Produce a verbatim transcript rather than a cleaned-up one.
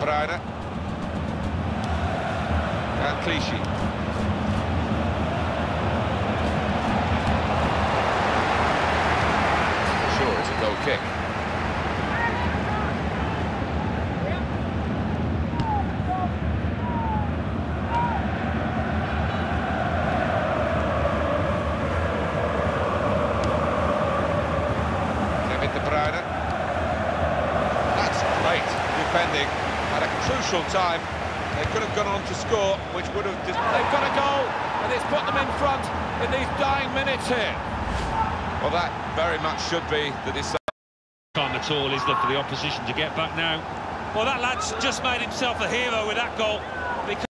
Pereira. And Clichy. Sure, it's a goal kick. That's great defending at a crucial time. They could have gone on to score, which would have just... They've got a goal, and it's put them in front in these dying minutes here. Well, that very much should be the decisive time at all, is there, for the opposition to get back now? Well, that lad's just made himself a hero with that goal.